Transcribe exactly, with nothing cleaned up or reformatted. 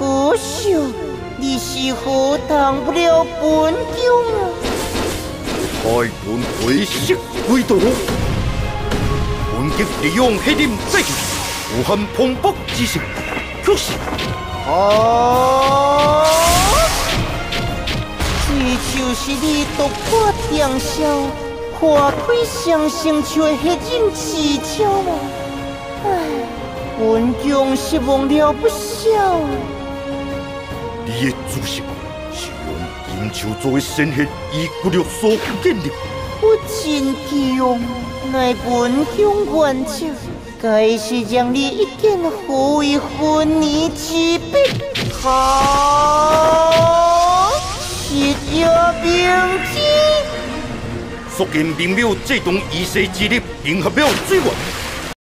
可惜，你是何当不了本宫啊！ 海豚回色归道，本级利用黑林再起，武汉蓬勃之势，却是啊！这就是你独破天霄，花开双生树的迄种技巧啊！唉，本宫失望了不少啊！ 你的姿色是用金球做的鲜血以骨肉所建立。 我真强，乃本宫原则，该是让你一见何为分离之别。好，七夜明天。 肃建明庙祭动仪式之日，迎合了水源。